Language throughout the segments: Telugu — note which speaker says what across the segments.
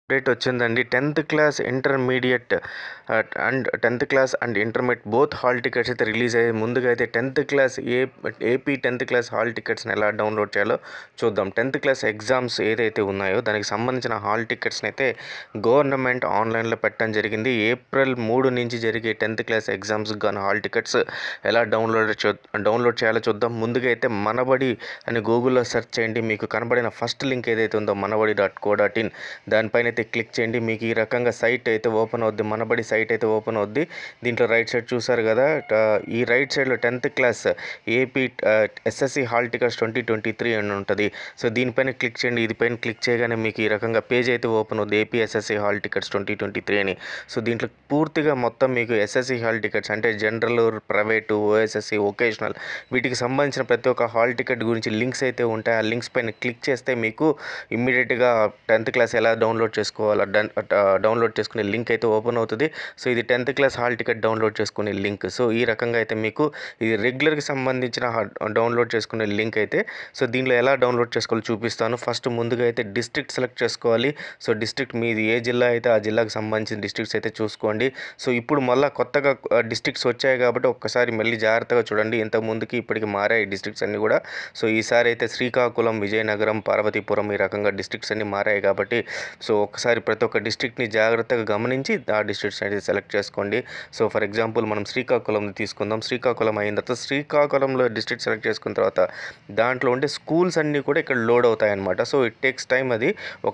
Speaker 1: అప్డేట్ వచ్చిందండి. 10th class intermediate and 10th class and intermediate both hall tickets అయితే రిలీజ్ అయ్యాయి. ముందుగా అయితే 10th class AP 10th class hall టికెట్స్ని ఎలా డౌన్లోడ్ చేయాలో చూద్దాం. 10th క్లాస్ ఎగ్జామ్స్ ఏదైతే ఉన్నాయో దానికి సంబంధించిన హాల్ టికెట్స్ని అయితే గవర్నమెంట్ ఆన్లైన్లో పెట్టడం జరిగింది. ఏప్రిల్ 3 నుంచి జరిగే 10th క్లాస్ ఎగ్జామ్స్కి గాను హాల్ టికెట్స్ ఎలా డౌన్లోడ్ చేయాలో చూద్దాం. ముందుగా అయితే మనబడి అని గూగుల్లో సెర్చ్ చేయండి. మీకు కనబడిన ఫస్ట్ లింక్ ఏదైతే ఉందో manabadi.co.in దానిపైన అయితే క్లిక్ చేయండి. మీకు ఈ రకంగా సైట్ అయితే ఓపెన్ అవుద్ది. మనబడి సైట్ అయితే ఓపెన్ అవుద్ది. దీంట్లో రైట్ సైడ్ చూసారు కదా, ఈ రైట్ సైడ్లో 10th class AP SSC hall tickets 2023 అని ఉంటుంది. సో దీనిపైన క్లిక్ చేయండి. ఇది పైన క్లిక్ చేయగానే మీకు ఈ రకంగా పేజ్ అయితే ఓపెన్ అవుద్ది, ఏపీ ఎస్ఎస్సి హాల్ టికెట్స్ 2023 అని. సో దీంట్లో పూర్తిగా మొత్తం మీకు ఎస్ఎస్సి హాల్ టికెట్స్ అంటే జనరల్, ప్రైవేటు, ఓఎస్ఎస్సి, వొకేషనల్ వీటికి సంబంధించిన ప్రతి ఒక్క హాల్ టికెట్ గురించి లింక్స్ అయితే ఉంటాయి. ఆ లింక్స్ పైన క్లిక్ చేస్తే మీకు ఇమ్మీడియట్గా 10th క్లాస్ ఎలా డౌన్లోడ్ చేసుకోవాలో డౌన్లోడ్ చేసుకునే లింక్ అయితే ఓపెన్ అవుతుంది. సో ఇది 10th class hall ticket download చేసుకునే లింక్. సో ఈ రకంగా అయితే మీకు ఇది రెగ్యులర్కి సంబంధించిన డౌన్లోడ్ చేసుకునే లింక్ అయితే. సో దీనిలో ఎలా డౌన్లోడ్ చేసుకోవాలో చూపిస్తాను. ఫస్ట్ ముందుగా అయితే డిస్ట్రిక్ట్ సెలెక్ట్ చేసుకోవాలి. సో డిస్ట్రిక్ట్ మీది ఏ జిల్లా అయితే ఆ జిల్లాకు సంబంధించిన డిస్ట్రిక్ట్స్ అయితే చూసుకోండి. సో ఇప్పుడు మళ్ళీ కొత్తగా డిస్ట్రిక్ట్స్ వచ్చాయి కాబట్టి ఒక్కసారి మళ్ళీ జాగ్రత్తగా చూడండి. ఇంతకు ముందుకి ఇప్పటికి మారాయి డిస్ట్రిక్ట్స్ అన్నీ కూడా. సో ఈసారి అయితే శ్రీకాకుళం, విజయనగరం, పార్వతీపురం ఈ రకంగా డిస్ట్రిక్ట్స్ అన్నీ మారాయి కాబట్టి సో ఒకసారి ప్రతి ఒక్క డిస్ట్రిక్ట్ని జాగ్రత్తగా గమనించి ఆ డిస్ట్రిక్ట్స్ అయితే సెలెక్ట్ చేసుకోండి. సో ఫర్ ఎగ్జాంపుల్ మనం శ్రీకాకుళం తీసుకుందాం. శ్రీకాకుళం అయిన తర్వాత శ్రీకాకుళంలో డిస్ట్రిక్ట్ సెలెక్ట్ చేసుకున్న తర్వాత దాంట్లో ఉండే స్కూల్స్ అన్నీ కూడా ఇక్కడ లోడ్ అవుతాయి అన్నమాట. So it takes time. అది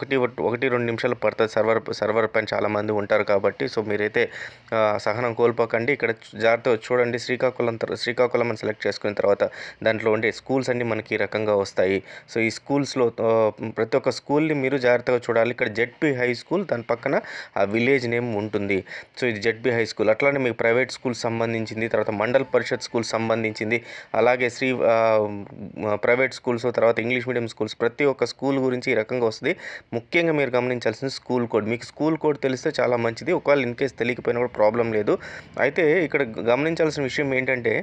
Speaker 1: 1-2 నిమిషాలు పడుతుంది. సర్వర్ పైన చాలామంది ఉంటారు కాబట్టి సో మీరైతే సహనం కోల్పోకండి. ఇక్కడ జాగ్రత్తగా చూడండి. శ్రీకాకుళం అని సెలెక్ట్ చేసుకున్న తర్వాత దాంట్లో ఉండే స్కూల్స్ అన్నీ మనకి ఈ రకంగా వస్తాయి. సో ఈ స్కూల్స్లో ప్రతి ఒక్క స్కూల్ని మీరు జాగ్రత్తగా చూడాలి. ఇక్కడ జెడ్పీ హై స్కూల్, దాని పక్కన ఆ విలేజ్ నేమ్ ఉంటుంది. సో ఇది జెడ్పీ హై స్కూల్. అట్లానే మీకు ప్రైవేట్ స్కూల్ సంబంధించింది, తర్వాత మండల్ పరిషత్ స్కూల్ సంబంధించింది, అలాగే ప్రైవేట్ స్కూల్స్, తర్వాత ఇంగ్లీష్ మీడియం స్కూల్స్, ప్రతి ఒక్క స్కూల్ గురించి ఈ రకంగా వస్తుంది. ముఖ్యంగా మీరు గమనించాల్సింది స్కూల్ కోడ్. మీకు స్కూల్ కోడ్ తెలిస్తే చాలా మంచిది. ఒకవేళ ఇన్ కేస్ తెలియకపోయినా కూడా ప్రాబ్లం లేదు. అయితే ఇక్కడ గమనించాల్సిన విషయం ఏంటంటే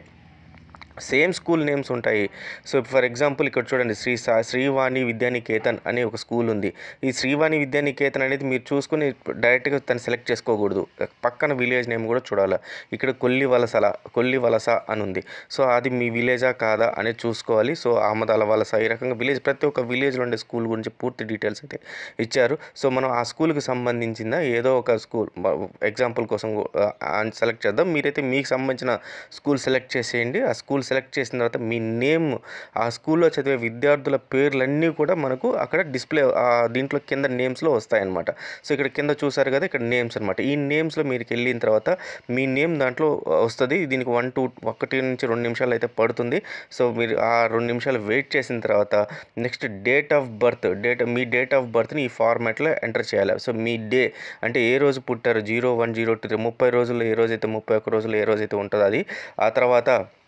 Speaker 1: సేమ్ స్కూల్ నేమ్స్ ఉంటాయి. సో ఫర్ ఎగ్జాంపుల్ ఇక్కడ చూడండి, శ్రీవాణి విద్యానికేతన్ అనే ఒక స్కూల్ ఉంది. ఈ శ్రీవాణి విద్యానికేతన్ అనేది మీరు చూసుకుని డైరెక్ట్గా తను సెలెక్ట్ చేసుకోకూడదు. పక్కన విలేజ్ నేమ్ కూడా చూడాలి. ఇక్కడ కొల్లివలస అని ఉంది. సో అది మీ విలేజా కాదా అనేది చూసుకోవాలి. సో ఆమదాల వలస ఈ రకంగా విలేజ్, ప్రతి ఒక్క విలేజ్లో ఉండే స్కూల్ గురించి పూర్తి డీటెయిల్స్ అయితే ఇచ్చారు. సో మనం ఆ స్కూల్కి సంబంధించిన ఏదో ఒక స్కూల్ ఎగ్జాంపుల్ కోసం సెలెక్ట్ చేద్దాం. మీరైతే మీకు సంబంధించిన స్కూల్ సెలెక్ట్ చేసేయండి. ఆ స్కూల్ సెలెక్ట్ చేసిన తర్వాత మీ నేమ్, ఆ స్కూల్లో చదివే విద్యార్థుల పేర్లన్నీ కూడా మనకు అక్కడ డిస్ప్లే దీంట్లో కింద నేమ్స్లో వస్తాయన్నమాట. సో ఇక్కడ కింద చూసారు కదా, ఇక్కడ నేమ్స్ అనమాట. ఈ నేమ్స్లో మీరు వెళ్ళిన తర్వాత మీ నేమ్ దాంట్లో వస్తుంది. దీనికి 1-2 నిమిషాలు అయితే పడుతుంది. సో మీరు ఆ 2 నిమిషాలు వెయిట్ చేసిన తర్వాత నెక్స్ట్ మీ డేట్ ఆఫ్ బర్త్ని ఈ ఫార్మాట్లో ఎంటర్ చేయాలి. సో మీ డే అంటే ఏ రోజు పుట్టారు, 01, 02, 30 రోజుల్లో ఏ రోజైతే 31 రోజుల్లో ఏ రోజైతే ఉంటుందో అది. ఆ తర్వాత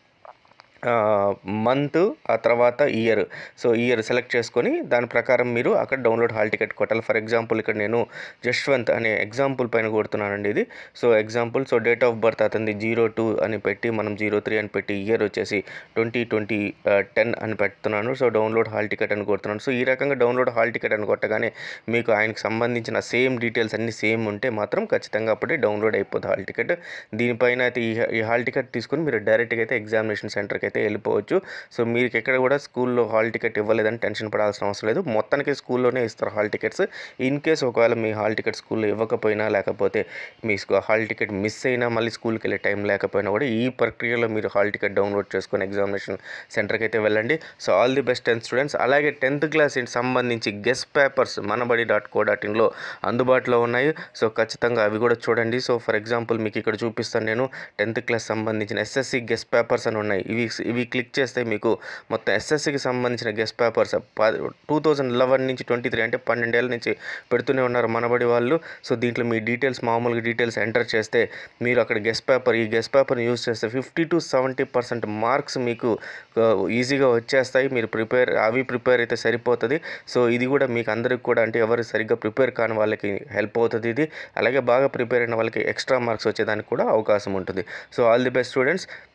Speaker 1: మంత్, ఆ తర్వాత ఇయర్. సో ఇయర్ సెలెక్ట్ చేసుకొని దాని ప్రకారం మీరు అక్కడ డౌన్లోడ్ హాల్ టికెట్ కొట్టాలి. ఫర్ ఎగ్జాంపుల్ ఇక్కడ నేను జశ్వంత్ అనే ఎగ్జాంపుల్ పైన కొడుతున్నానండి ఇది. So example, so date of birth అతనిది 02 అని పెట్టి, మనం 03 అని పెట్టి, ఇయర్ వచ్చేసి 2010 అని పెడుతున్నాను. సో డౌన్లోడ్ హాల్ టికెట్ అని కొడుతున్నాను. సో ఈ రకంగా డౌన్లోడ్ హాల్ టికెట్ అని కొట్టగానే మీకు ఆయనకు సంబంధించిన సేమ్ డీటెయిల్స్ అన్నీ సేమ్ ఉంటే మాత్రం ఖచ్చితంగా అప్పుడే డౌన్లోడ్ అయిపోతుంది హాల్ టికెట్. దీనిపైన అయితే ఈ హాల్ టికెట్ తీసుకొని మీరు డైరెక్ట్గా అయితే ఎగ్జామినేషన్ సెంటర్కి అయితే వెళ్ళిపోవచ్చు. సో మీకు ఎక్కడ కూడా స్కూల్లో హాల్ టికెట్ ఇవ్వలేదని టెన్షన్ పడాల్సిన అవసరం లేదు. మొత్తానికి స్కూల్లోనే ఇస్తారు హాల్ టికెట్స్. ఇన్ కేస్ ఒకవేళ మీ హాల్ టికెట్ స్కూల్లో ఇవ్వకపోయినా, లేకపోతే మీ హాల్ టికెట్ మిస్ అయినా, మళ్ళీ స్కూల్కి వెళ్ళే టైం లేకపోయినా కూడా ఈ ప్రక్రియలో మీరు హాల్ టికెట్ డౌన్లోడ్ చేసుకొని ఎగ్జామినేషన్ సెంటర్కి అయితే వెళ్ళండి. So all the best 10th students. అలాగే 10th క్లాస్ సంబంధించి గెస్ట్ పేపర్స్ manabadi.co.inలో అందుబాటులో ఉన్నాయి. సో ఖచ్చితంగా అవి కూడా చూడండి. సో ఫర్ ఎగ్జాంపుల్ మీకు ఇక్కడ చూపిస్తాను నేను 10th క్లాస్ సంబంధించిన SSC గెస్ట్ పేపర్స్ అని ఉన్నాయి. ఇవి క్లిక్ చేస్తే మీకు మొత్తం SSCకి సంబంధించిన గెస్ట్ పేపర్స్ 2011 నుంచి 23 అంటే 12 ఏళ్ళ నుంచి పెడుతూనే ఉన్నారు మనబడి వాళ్ళు. సో దీంట్లో మీ మామూలుగా డీటెయిల్స్ ఎంటర్ చేస్తే మీరు అక్కడ ఈ గెస్ట్ పేపర్ని యూజ్ చేస్తే 50-70% మార్క్స్ మీకు ఈజీగా వచ్చేస్తాయి. మీరు ప్రిపేర్ అయితే సరిపోతుంది. సో ఇది కూడా మీకు అందరికి కూడా, అంటే ఎవరు సరిగ్గా ప్రిపేర్ కాని వాళ్ళకి హెల్ప్ అవుతుంది ఇది. అలాగే బాగా ప్రిపేర్ అయిన వాళ్ళకి ఎక్స్ట్రా మార్క్స్ వచ్చేదానికి కూడా అవకాశం ఉంటుంది. So all the best students.